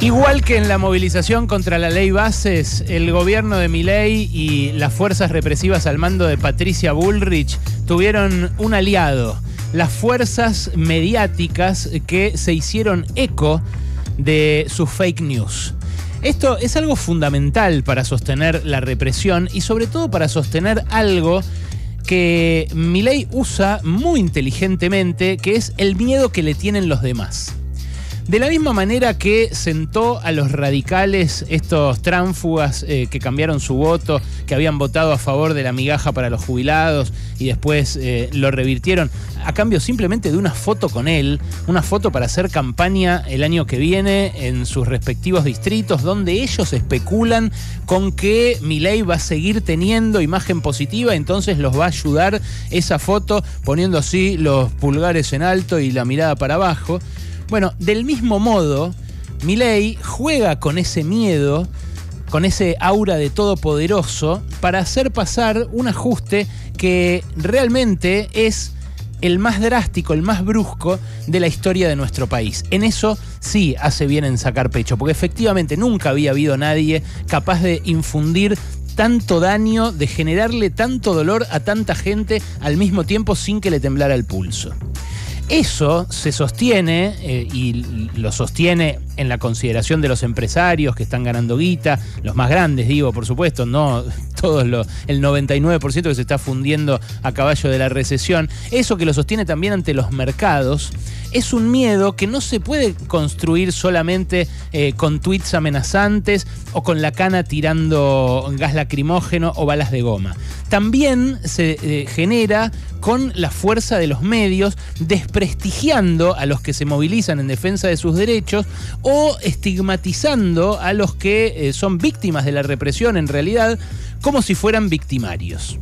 Igual que en la movilización contra la ley Bases, el gobierno de Milei y las fuerzas represivas al mando de Patricia Bullrich tuvieron un aliado, las fuerzas mediáticas que se hicieron eco de sus fake news. Esto es algo fundamental para sostener la represión y sobre todo para sostener algo que Milei usa muy inteligentemente, que es el miedo que le tienen los demás. De la misma manera que sentó a los radicales, estos tránsfugas que cambiaron su voto, que habían votado a favor de la migaja para los jubilados y después lo revirtieron a cambio simplemente de una foto con él, una foto para hacer campaña el año que viene en sus respectivos distritos, donde ellos especulan con que Milei va a seguir teniendo imagen positiva, entonces los va a ayudar esa foto poniendo así los pulgares en alto y la mirada para abajo. Bueno, del mismo modo, Milei juega con ese miedo, con ese aura de todopoderoso, para hacer pasar un ajuste que realmente es el más drástico, el más brusco de la historia de nuestro país. En eso sí hace bien en sacar pecho, porque efectivamente nunca había habido nadie capaz de infundir tanto daño, de generarle tanto dolor a tanta gente al mismo tiempo sin que le temblara el pulso. Eso se sostiene y lo sostiene en la consideración de los empresarios que están ganando guita, los más grandes digo, por supuesto, no todos el 99% que se está fundiendo a caballo de la recesión. Eso que lo sostiene también ante los mercados es un miedo que no se puede construir solamente con tweets amenazantes o con la cana tirando gas lacrimógeno o balas de goma. También se genera con la fuerza de los medios, desprestigiando a los que se movilizan en defensa de sus derechos o estigmatizando a los que son víctimas de la represión en realidad como si fueran victimarios.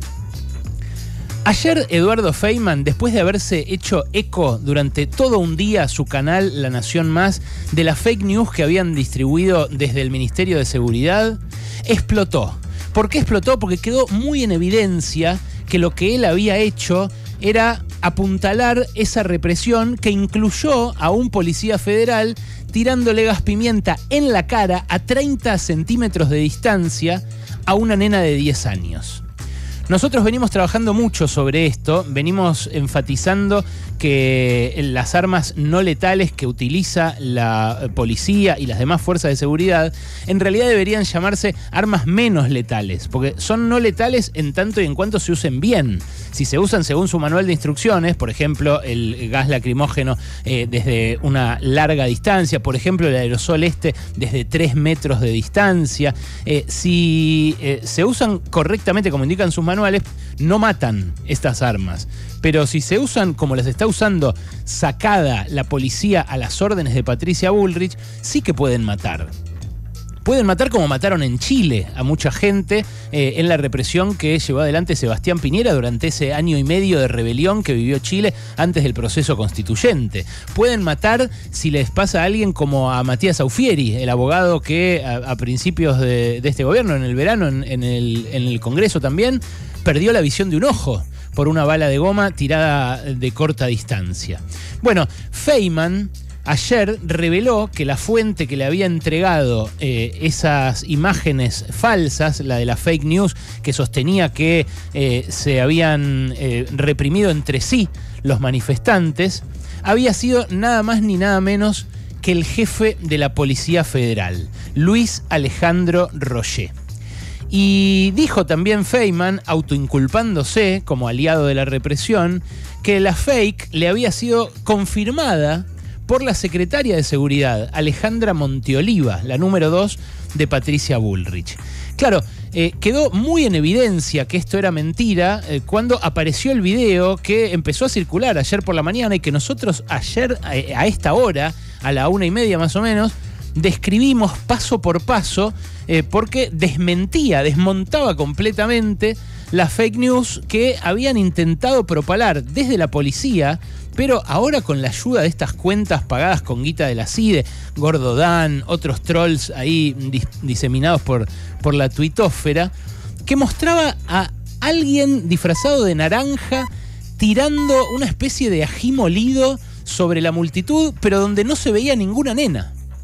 Ayer Eduardo Feynman, después de haberse hecho eco durante todo un día su canal La Nación Más de las fake news que habían distribuido desde el Ministerio de Seguridad, explotó. ¿Por qué explotó? Porque quedó muy en evidencia que lo que él había hecho era apuntalar esa represión que incluyó a un policía federal tirándole gas pimienta en la cara a 30 centímetros de distancia a una nena de 10 años. Nosotros venimos trabajando mucho sobre esto, venimos enfatizando que las armas no letales que utiliza la policía y las demás fuerzas de seguridad en realidad deberían llamarse armas menos letales, porque son no letales en tanto y en cuanto se usen bien. Si se usan según su manual de instrucciones, por ejemplo, el gas lacrimógeno desde una larga distancia, por ejemplo, el aerosol desde 3 metros de distancia, si se usan correctamente como indican sus manuales, no matan estas armas. Pero si se usan como las está usando sacada la policía a las órdenes de Patricia Bullrich, sí que pueden matar. Pueden matar como mataron en Chile a mucha gente en la represión que llevó adelante Sebastián Piñera durante ese año y medio de rebelión que vivió Chile antes del proceso constituyente. Pueden matar si les pasa a alguien como a Matías Aufieri, el abogado que a principios de este gobierno, en el verano, en el Congreso también, perdió la visión de un ojo por una bala de goma tirada de corta distancia. Bueno, Feynman ayer reveló que la fuente que le había entregado esas imágenes falsas, la de la fake news que sostenía que se habían reprimido entre sí los manifestantes, había sido nada más ni nada menos que el jefe de la Policía Federal, Luis Alejandro Royer. Y dijo también Feynman, autoinculpándose como aliado de la represión, que la fake le había sido confirmada por la secretaria de Seguridad, Alejandra Monteoliva, la número 2 de Patricia Bullrich. Claro, quedó muy en evidencia que esto era mentira cuando apareció el video que empezó a circular ayer por la mañana y que nosotros ayer a esta hora, a la 1:30 más o menos, describimos paso por paso porque desmontaba completamente las fake news que habían intentado propalar desde la policía, pero ahora con la ayuda de estas cuentas pagadas con guita de la CIDE, Gordo Dan, otros trolls ahí diseminados por la tuitósfera, que mostraba a alguien disfrazado de naranja tirando una especie de ají molido sobre la multitud, pero donde no se veía ninguna nena.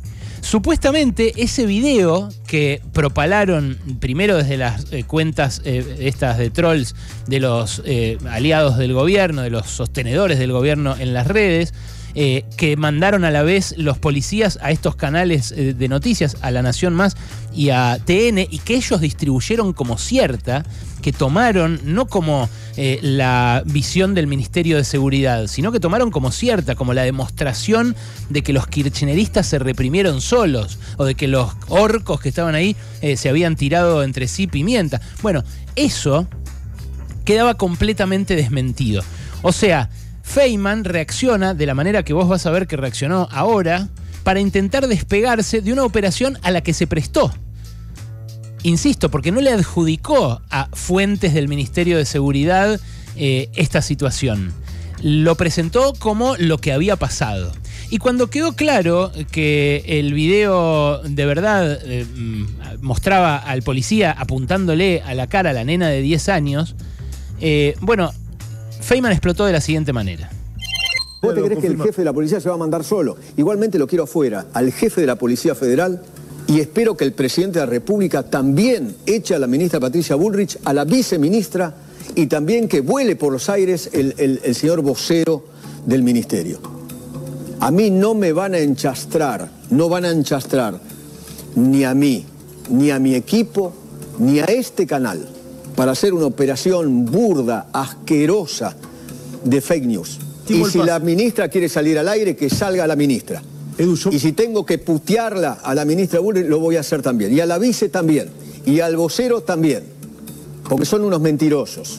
Supuestamente ese video que propalaron primero desde las cuentas estas de trolls de los aliados del gobierno, de los sostenedores del gobierno en las redes, que mandaron a la vez los policías a estos canales de noticias, a La Nación Más y a TN, y que ellos distribuyeron como cierta, que tomaron no como la visión del Ministerio de Seguridad, sino que tomaron como cierta, como la demostración de que los kirchneristas se reprimieron solos, o de que los orcos que estaban ahí se habían tirado entre sí pimienta. Bueno, eso quedaba completamente desmentido. O sea, Feynman reacciona de la manera que vos vas a ver que reaccionó ahora para intentar despegarse de una operación a la que se prestó. Insisto, porque no le adjudicó a fuentes del Ministerio de Seguridad esta situación. Lo presentó como lo que había pasado. Y cuando quedó claro que el video de verdad mostraba al policía apuntándole a la cara a la nena de 10 años, bueno, Feynman explotó de la siguiente manera. ¿Vos te crees que el jefe de la policía se va a mandar solo? Igualmente lo quiero afuera, al jefe de la Policía Federal, y espero que el presidente de la República también eche a la ministra Patricia Bullrich, a la viceministra, y también que vuele por los aires el señor vocero del ministerio. A mí no me van a enchastrar, no van a enchastrar ni a mí, ni a mi equipo, ni a este canal, para hacer una operación burda, asquerosa de fake news. Y si la ministra quiere salir al aire, que salga la ministra. Y si tengo que putearla a la ministra Bullrich, lo voy a hacer también. Y a la vice también. Y al vocero también. Porque son unos mentirosos.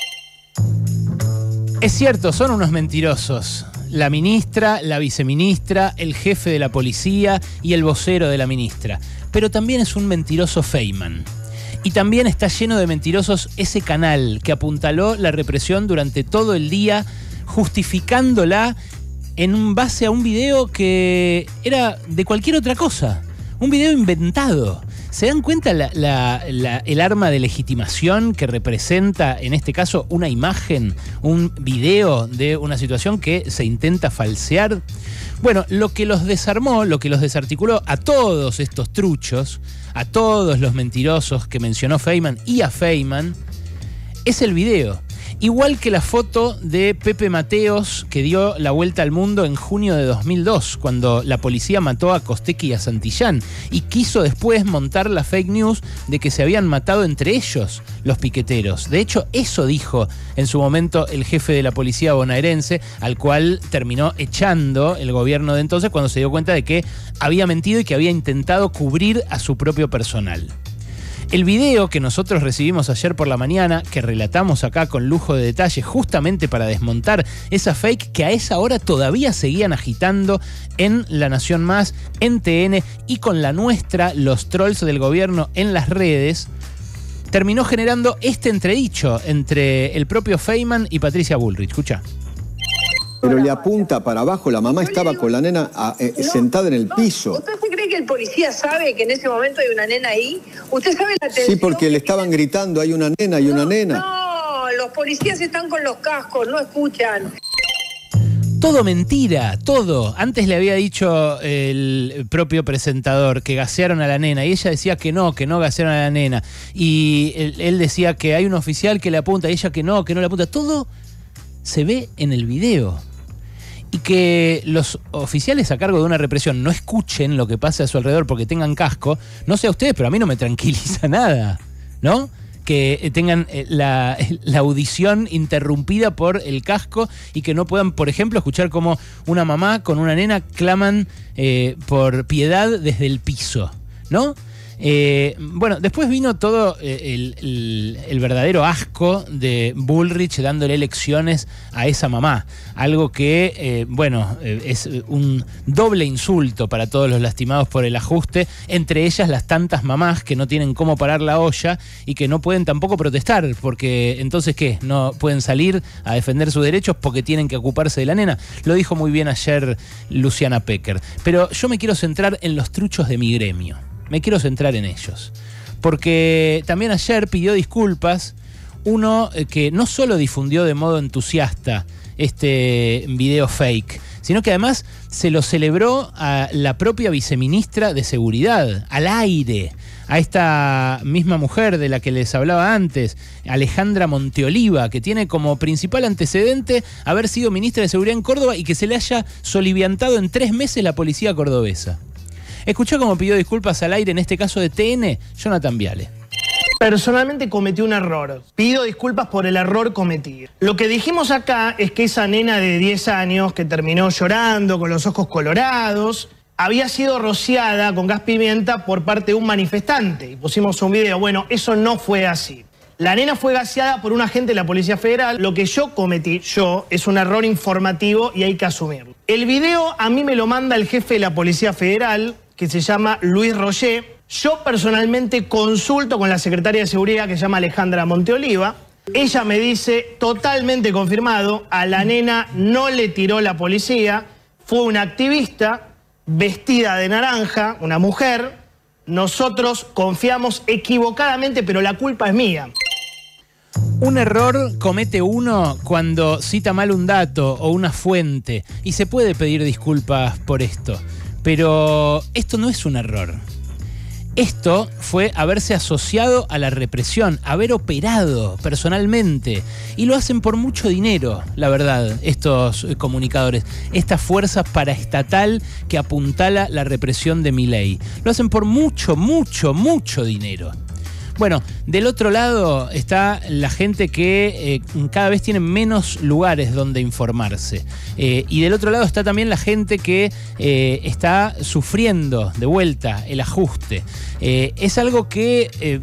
Es cierto, son unos mentirosos. La ministra, la viceministra, el jefe de la policía y el vocero de la ministra. Pero también es un mentiroso Feynman. Y también está lleno de mentirosos ese canal que apuntaló la represión durante todo el día, justificándola en base a un video que era de cualquier otra cosa. Un video inventado. ¿Se dan cuenta el arma de legitimación que representa, en este caso, una imagen, un video de una situación que se intenta falsear? Bueno, lo que los desarmó, lo que los desarticuló a todos estos truchos, a todos los mentirosos que mencionó Feynman y a Feynman, es el video. Igual que la foto de Pepe Mateos, que dio la vuelta al mundo en junio de 2002, cuando la policía mató a Costecchi y a Santillán, y quiso después montar la fake news de que se habían matado entre ellos los piqueteros. De hecho, eso dijo en su momento el jefe de la policía bonaerense, al cual terminó echando el gobierno de entonces cuando se dio cuenta de que había mentido y que había intentado cubrir a su propio personal. El video que nosotros recibimos ayer por la mañana, que relatamos acá con lujo de detalle justamente para desmontar esa fake que a esa hora todavía seguían agitando en La Nación Más, en TN y con la nuestra, los trolls del gobierno en las redes, terminó generando este entredicho entre el propio Feynman y Patricia Bullrich. Escucha. Pero le apunta para abajo, la mamá estaba con la nena sentada en el piso. ¿Usted cree que el policía sabe que en ese momento hay una nena ahí? ¿Usted sabe la tensión? Sí, porque le estaban gritando, hay una nena, hay una nena. No, los policías están con los cascos, no escuchan. Todo mentira, todo. Antes le había dicho el propio presentador que gasearon a la nena y ella decía que no gasearon a la nena. Y él decía que hay un oficial que le apunta y ella que no le apunta. Todo se ve en el video. Y que los oficiales a cargo de una represión no escuchen lo que pasa a su alrededor porque tengan casco, no sé a ustedes, pero a mí no me tranquiliza nada, ¿no? Que tengan la audición interrumpida por el casco y que no puedan, por ejemplo, escuchar cómo una mamá con una nena claman por piedad desde el piso, ¿no? Bueno, después vino todo el verdadero asco de Bullrich dándole lecciones a esa mamá. Algo que, es un doble insulto para todos los lastimados por el ajuste, entre ellas las tantas mamás que no tienen cómo parar la olla y que no pueden tampoco protestar, porque entonces, ¿qué? No pueden salir a defender sus derechos porque tienen que ocuparse de la nena. Lo dijo muy bien ayer Luciana Pecker. Pero yo me quiero centrar en los truchos de mi gremio. Me quiero centrar en ellos, porque también ayer pidió disculpas uno que no solo difundió de modo entusiasta este video fake, sino que además se lo celebró a la propia viceministra de Seguridad, al aire, a esta misma mujer de la que les hablaba antes, Alejandra Monteoliva, que tiene como principal antecedente haber sido ministra de Seguridad en Córdoba y que se le haya soliviantado en 3 meses la policía cordobesa. Escuchó cómo pidió disculpas al aire, en este caso de TN, Jonathan Viale. Personalmente cometí un error. Pido disculpas por el error cometido. Lo que dijimos acá es que esa nena de 10 años que terminó llorando con los ojos colorados había sido rociada con gas pimienta por parte de un manifestante. Y pusimos un video. Bueno, eso no fue así. La nena fue gaseada por un agente de la Policía Federal. Lo que yo cometí, es un error informativo y hay que asumirlo. El video a mí me lo manda el jefe de la Policía Federal, que se llama Luis Roger. Yo personalmente consulto con la secretaria de Seguridad, que se llama Alejandra Monteoliva. Ella me dice, totalmente confirmado, a la nena no le tiró la policía, fue una activista vestida de naranja, una mujer. Nosotros confiamos equivocadamente, pero la culpa es mía. Un error comete uno cuando cita mal un dato o una fuente, y se puede pedir disculpas por esto. Pero esto no es un error. Esto fue haberse asociado a la represión, haber operado personalmente. Y lo hacen por mucho dinero, la verdad, estos comunicadores. Esta fuerza paraestatal que apuntala la represión de Milei. Lo hacen por mucho, mucho, mucho dinero. Bueno, del otro lado está la gente que cada vez tiene menos lugares donde informarse. Y del otro lado está también la gente que está sufriendo de vuelta el ajuste. Es algo que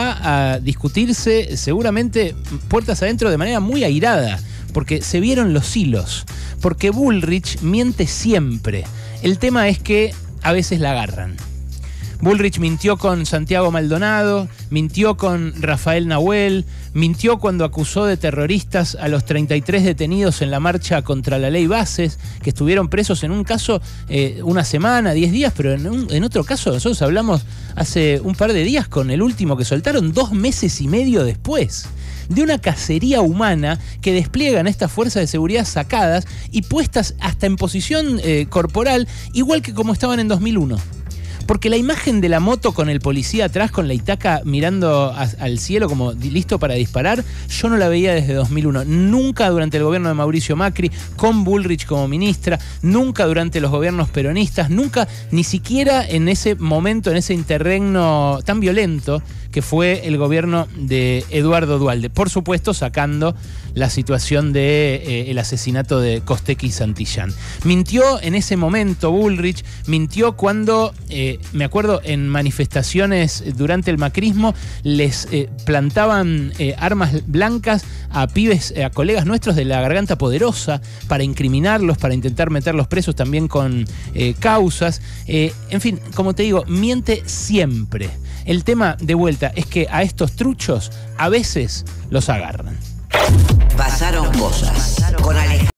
va a discutirse seguramente puertas adentro de manera muy airada, porque se vieron los hilos, porque Bullrich miente siempre. El tema es que a veces la agarran. Bullrich mintió con Santiago Maldonado, mintió con Rafael Nahuel, mintió cuando acusó de terroristas a los 33 detenidos en la marcha contra la ley Bases, que estuvieron presos en un caso una semana, 10 días, pero en otro caso nosotros hablamos hace un par de días con el último que soltaron 2 meses y medio después. De una cacería humana que despliegan estas fuerzas de seguridad sacadas y puestas hasta en posición corporal, igual que como estaban en 2001. Porque la imagen de la moto con el policía atrás, con la Itaca mirando al cielo como listo para disparar, yo no la veía desde 2001. Nunca durante el gobierno de Mauricio Macri, con Bullrich como ministra, nunca durante los gobiernos peronistas, nunca, ni siquiera en ese momento, en ese interregno tan violento que fue el gobierno de Eduardo Duhalde. Por supuesto, sacando la situación de el asesinato de Costecchi y Santillán. Mintió en ese momento Bullrich, mintió cuando, me acuerdo, en manifestaciones durante el macrismo les plantaban armas blancas a pibes, a colegas nuestros de la Garganta Poderosa para incriminarlos, para intentar meterlos presos también con causas. En fin, como te digo, miente siempre. El tema, de vuelta, es que a estos truchos a veces los agarran. Pasaron cosas con Alejandro.